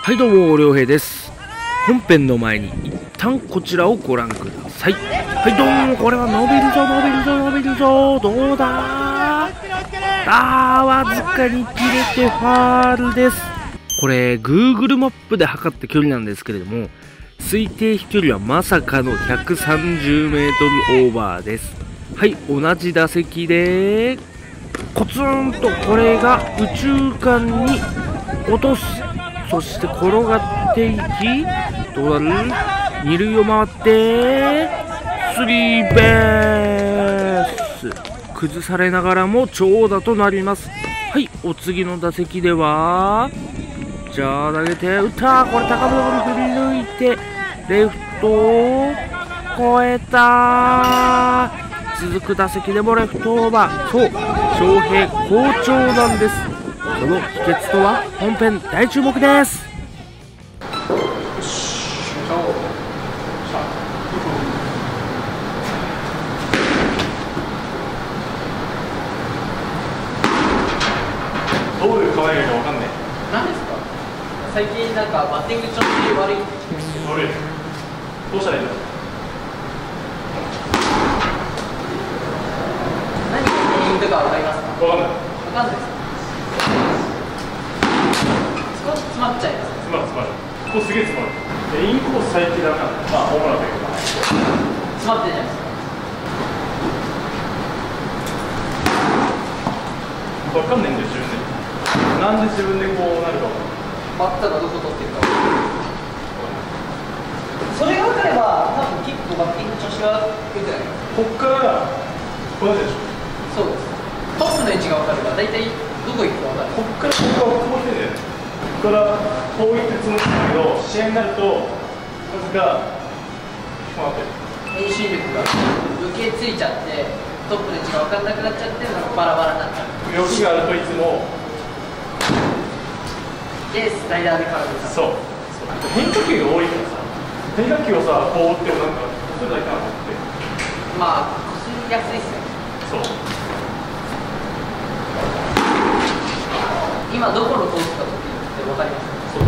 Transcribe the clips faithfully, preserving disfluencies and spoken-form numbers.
はいどうも、りょうへいです。本編の前に一旦こちらをご覧ください。はいどうも、これは伸びるぞ伸びるぞ伸びるぞ、どうだー、あー、わずかに切れてファールです。これ Google マップで測った距離なんですけれども、推定飛距離はまさかのひゃくさんじゅうメートルオーバーです。はい、同じ打席でコツンとこれが宇宙間に落とす。そして転がっていき、どうなる、二塁を回ってスリーベース、崩されながらも長打となります。はい、お次の打席ではじゃあ投げて打った、これ高めの振り抜いてレフトを越えた。続く打席でもレフトオーバー。そう、翔平好調なんです。その秘訣とは本編大注目です。 どういう可愛いかわかんない。 何ですか？最近なんかバッティング調子悪いって聞きます。 悪い。どうしたらいいの？ 何が原因とかわかりますか？ わかんない。 わかんないですか？少し詰まっちゃいます。 詰まる詰まる。ここすげえ詰まる。え、インコース最近ダメなんだ。まあホームランだけどな。 詰まってるじゃないですか。 わかんないんだよ自分で。なんで自分でこうなるか。 バッターがどこ取ってるか。それが分かれば多分結構バッティング調子は良くなります。 こっからこうやってでしょ。 そうです。トスの位置が分かれば大体どこ行くか分かる。 こっからここはこうしてね。ここからこういって積むんだけど、試合になるとなぜかこうなってる。 遠心力が余計ついちゃってトップの位置が分かんなくなっちゃってなんかバラバラになっちゃう。 動きがあるといつもでスライダーで空振り。 そう。変化球が多いからさ、変化球をさこう打ってもなんかそれだけかなと思って。 まあこすりやすいっすよね。 そう。 今どこのコースかって分かりますか？ そう。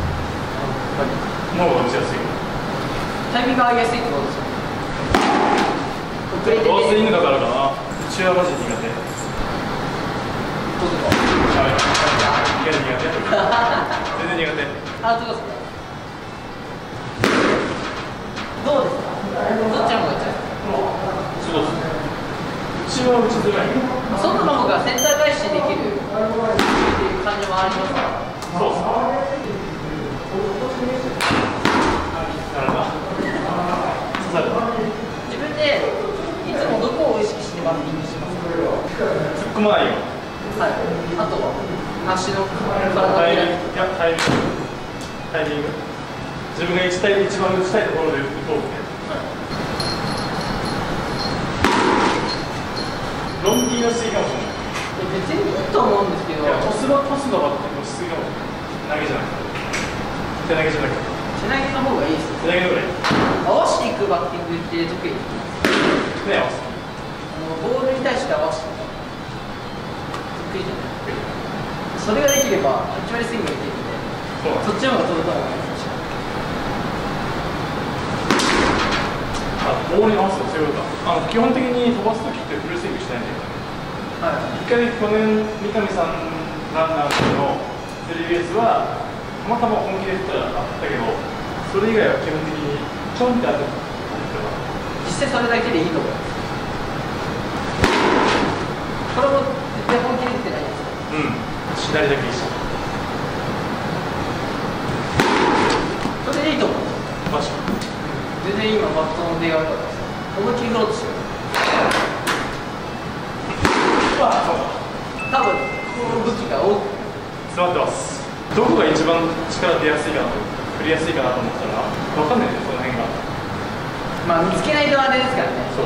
脳が打ちやすい。 タイミングが合いやすいってことですよね。遅れてドアスイングだからかな。うちはマジ苦手。 どうぞ。 はい。苦手苦手。全然苦手。 あ、そうですか。どうですか？どっちの方がいいですか？ そうですね。うちは打ちづらい。 外の方がセンター返しできるっていう感じもありますか？ そうですね。なるほど。刺さる。 自分でいつもどこを意識してバッティングしますか？ 突っ込まないよ。 はい。あとは足の体タイミング、 を開く。 いやタイミング。タイミング。自分が一対一番打ちたいところで打とうね。ロンギーがしすぎかもしれない。 別にいいと思うんですけど。 いやトスのトスのバッティングしすぎかもしれない。投げじゃなくて。手投げじゃなくて。 手投げの方がいいです。 手投げのぐらい。 合わせていくバッティングって得意ですね、合わせて。 あのボールに対して合わせていく得意じゃない。それができればはち割スイングができるんで、そっちの方が飛ぶと思います。 あ、ボールに合わせて強いか。あの基本的に飛ばすときってフルスイングしないんだよね。 はい。 一回去年三上さんランナーのスリーベースはたまたま本気で振ったらあったけど、それ以外は基本的にちょんって当てた。 実際それだけでいいと思います。これも絶対本気で打ってないですか？ うん。左だけ一緒。 それでいいと思う。 マジ。 全然今バットの出が良かったです。思いっきり振ろうとしてる。 あ、そうだ。 多分この武器が多く詰まってます。どこが一番力出やすいかなと、振りやすいかなと思ったら分かんないね、その辺が。 まあ見つけないとあれですからね。 そう。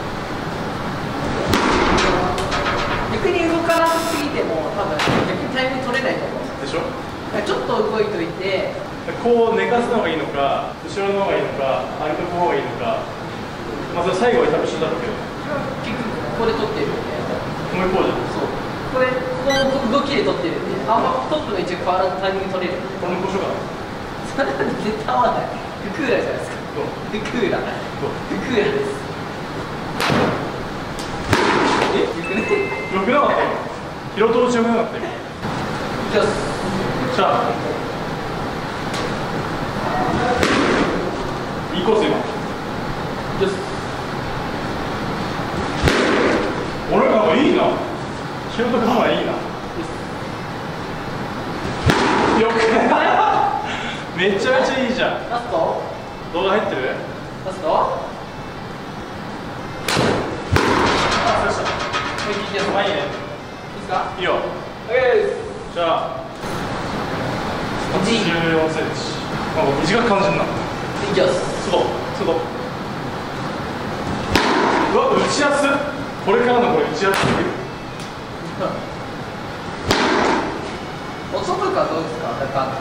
逆に動かなさすぎても多分逆にタイミング取れないと思う。 でしょ？ ちょっと動いといてこう寝かすのがいいのか、後ろの方がいいのか、上げとく方がいいのか、まあそれ最後は多分一緒だろうけど、 結局ここで取ってるんで、 もう一方じゃん。 そうこれこの動きで取ってるんで、あんまトップの位置が変わらずタイミング取れる。 これの故障がそれは絶対合わない。福浦じゃないですか。福浦。福浦です。え、よくね。 よくなかったよ。色通しよくなかったよ。 じゃあ、 じゃあいいコース今。 よし。 俺なんかいいな。仕事感はいいな。よくめちゃめちゃいいじゃん。 ラスト動画入ってる？ ラストあ、そうした。これ聞いてやつ。 まあいいね。 いいですか？ いいよ。 オッケーです。 じゃあじゅうよんセンチ。なんか短く感じるな。 いきます。 外外。うわ、打ちやす。これからのこれ打ちやすすぎる。 お外かどうですか？中とか。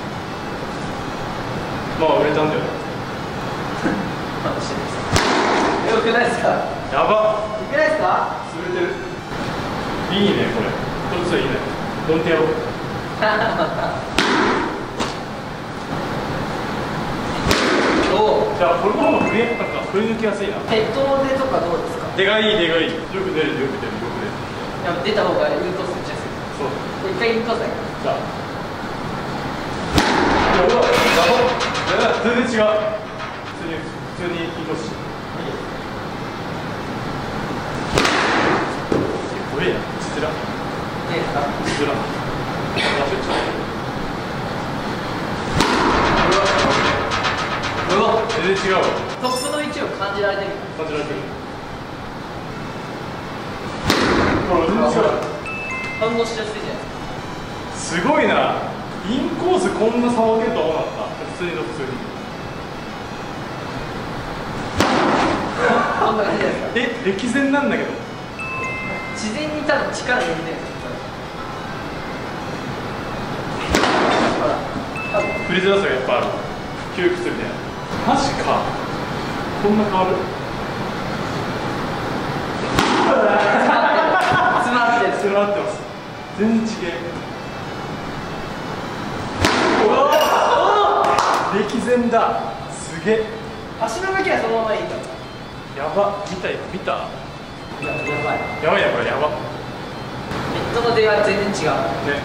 まあ売れたんだよ。 楽しいです。よくないですか？ やば。 よくないですか？ 潰れてる。いいねこれ。こっちはいいね。どんてやろう。 おお。 じゃあこれの方が振りなんか振り抜きやすいな。 ヘッドでとかどうですか？ でがいいでがいい。よく出るよく出るよく出る。 いや出た方がインコース打ちやすい。 そう。 一回インコースだけど。 じゃあ。いやうわやば。やば全然違う。普通に普通にインコース。怖えや。つら。 いいですか？ つら。 うわ。 全然違うわ。 トップの位置を感じられてる。 感じられてる。これ全然違う。 反応しやすいじゃないですか。 すごいな。インコースこんなさばけるとは思わなかった。普通に普通に。 こんな感じじゃないですか。 え、歴然なんだけど。 自然に多分力入れてるんですよ。ほら。多分振りづらさがやっぱある。窮屈みたいな。マジか。こんな変わる。 詰まってる。 詰まってます。全然違え。歴然だ。すげえ。 足の向きはそのままいいから。 やば。見た今見た。 いや、やばい。 やばいなこれやば。 ヘッドの出は全然違う。 ね。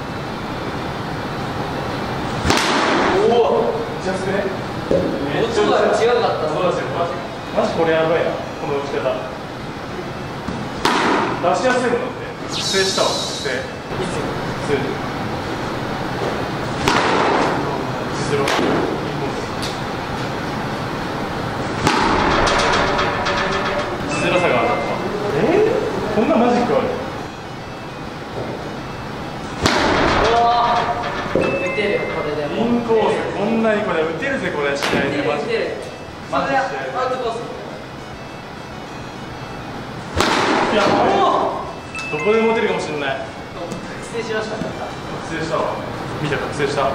おお。めっちゃすね。 音が違かった。 そうですよ。マジマジこれやばいな。この打ち方。出しやすいものって。覚醒したわ。覚醒。 いいっすよ。 普通に。実力。実力さがある。えー、こんなマジックある。 うわー。打てるこれで。 インコースこんなにこれ打てるぜこれ試合でマジで。 打てる。それはアウトコース。 いやどこでも打てるかもしれない。 覚醒しました。 覚醒したわ。見た覚醒した。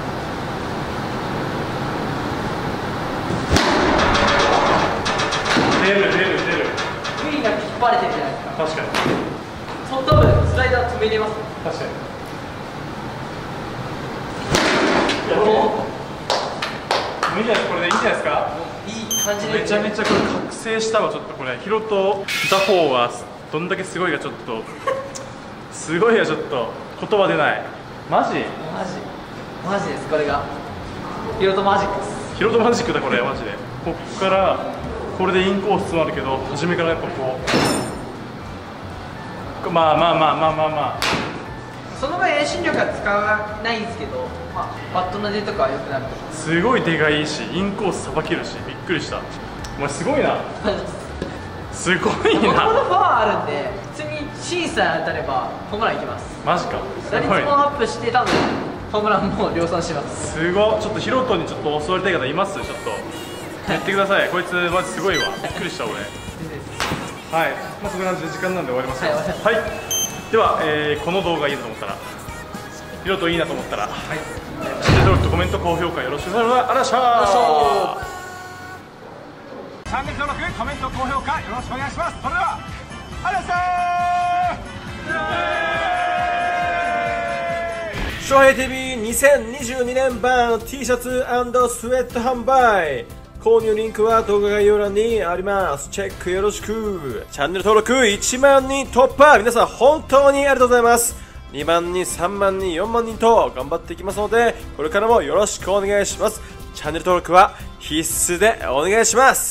出る出る出る。 グリーンが引っ張れてるじゃないですか。 確かに。 その多分スライダー止めれます。 確かに。 いやもういいじゃないこれでいいんじゃないですか。 ういい感じで。 めちゃめちゃこれ覚醒したわ。ちょっとこれヒロと打法はどんだけすごいかちょっとすごいがちょっと言葉出ない。マジマジマジです。これがヒロトマジックです。 ヒロとマジックだこれマジで。こっからこれでインコース詰まるけど初めからやっぱこうまあまあまあまあまあまあその分遠心力は使わないんですけど、まあ、バットの出とかは良くなると思います。 すごい出がいいしインコースさばけるしびっくりした。お前すごいな。すごいここのな。 パワーあるんで普通にシーサー当たればホームランいきます。 マジか。 打率もアップして多分ホームランも量産します。 すごい。ちょっとヒロトにちょっと教わりたい方います？ちょっと言ってください。こいつマジすごいわ。びっくりした俺。はい、まあそんな感じで時間なんで終わりますよ。 はい、 はい、では、えー、この動画いいなと思ったらヒロトいいなと思ったら、はい、チャンネル登録とコメント高評価よろしくお願いします。あらっしゃー。チャンネル登録コメント高評価よろしくお願いします。それではあらっしゃー。 翔平 ティーブイにせんにじゅうにねん版 T シャツ&スウェット販売、購入リンクは動画概要欄にあります。チェックよろしく。チャンネル登録いちまんにん突破、皆さん本当にありがとうございます。にまんにん、さんまんにん、よんまんにんと頑張っていきますので、これからもよろしくお願いします。チャンネル登録は必須でお願いします。